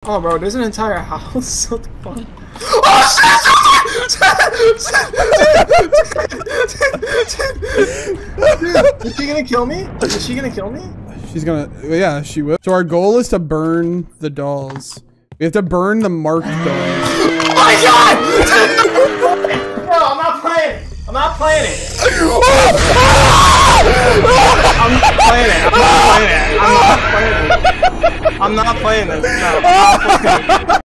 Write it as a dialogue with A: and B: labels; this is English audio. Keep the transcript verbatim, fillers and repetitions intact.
A: Oh, bro, there's an entire house. What the fuck? Oh, dude, is she gonna kill me? Is she gonna kill me?
B: She's gonna, yeah, she will. So our goal is to burn the dolls. We have to burn the marked dolls.
A: Oh my god! No, I'm not playing. I'm not playing it. I'm not playing it. I'm not playing it. I'm not playing it. I'm not playing this.